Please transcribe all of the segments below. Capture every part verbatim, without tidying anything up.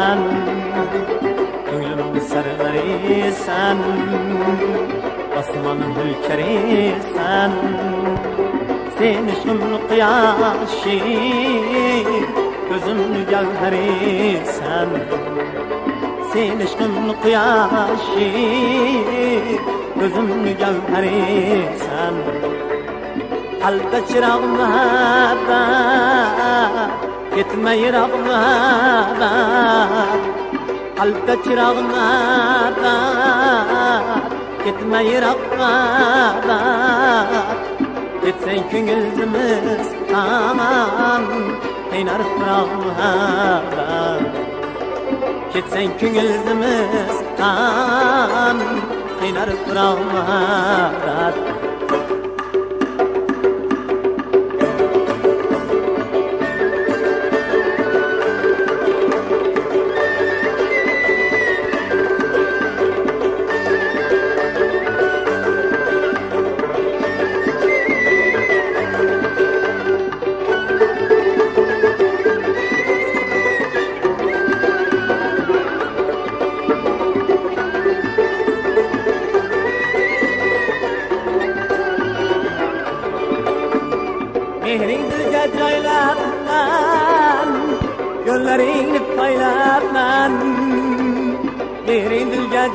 sen, ko'nglim sarg'ari sen, osmonim hülkeri sen, sen ishqim quyoshi, ko'zim gavhari sen, sen ishqim quyoshi, ko'zim gavhari sen. Qalbda chiroq muhabbat, ketma yiroq muhabbat. Qalbda chiroq muhabbat, ketma yiroq muhabbat. Ketsang ko'nglimiz aman, qaynar firoq muhabbat. Ketsang ko'nglimiz aman, qaynar firoq muhabbat. Mehring dilga joylabman, yo'llaringni poylabman. Mehring dilga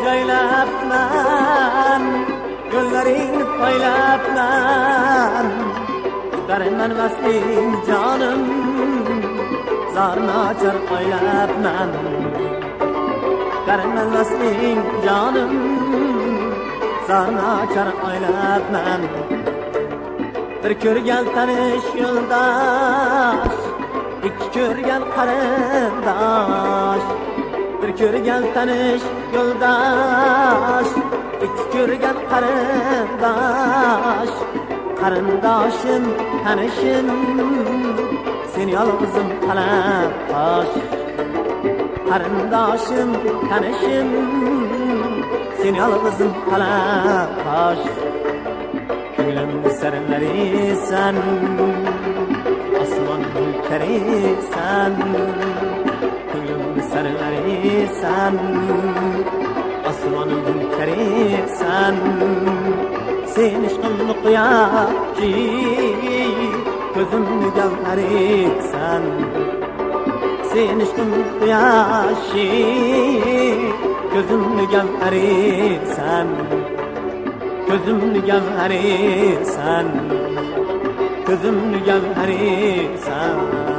joylabman, yo'llaringni poylabman. Tutarman vasling jonim, zorni ochar qo'ylabman. Tutarman vasling jonim, zorni ochar qo'ylabman. Bir ko'rgan tanish yo'ldosh, ikki ko'rgan qarindosh. Bir ko'rgan tanish yo'ldosh, ikki ko'rgan qarindosh. Qarindoshim, tanishim, sen yolg'izim qalab qosh. Qarindoshim, tanishim, sen yolg'izim qalab qosh. Ko'nglim sarlari sen, osmon hülkeri sen. Ko'nglim sarlari sen, osmon hülkeri sen. Sen ishqimni quyoshi, ko'zimni gavhari sen. Sen ishqimni quyoshi, ko'zimni gavhari sen. Ko'zimni gavhari sen, ko'zimni gavhari sen.